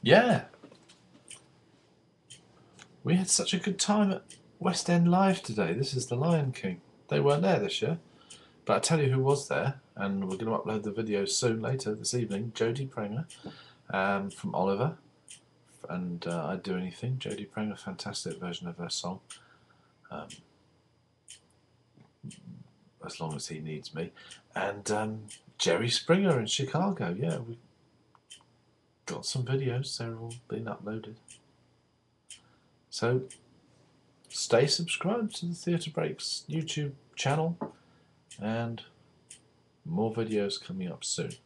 Yeah. We had such a good time at West End Live today. This is The Lion King. They weren't there this year. But I tell you who was there, and we're going to upload the videos soon, later this evening. Jodie Prenger from Oliver and I'd Do Anything. Jodie Prenger, fantastic version of her song. As Long as He Needs Me. And Jerry Springer in Chicago. Yeah, we got some videos. They're all being uploaded. So stay subscribed to the Theatre Breaks YouTube channel, and more videos coming up soon.